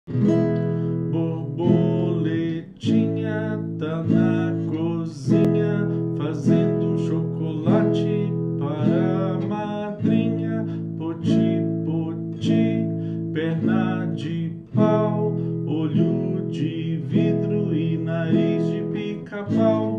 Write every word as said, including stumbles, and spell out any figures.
Borboletinha tá na cozinha fazendo chocolate para a madrinha. Poti, poti, perna de pau, olho de vidro e nariz de pica-pau.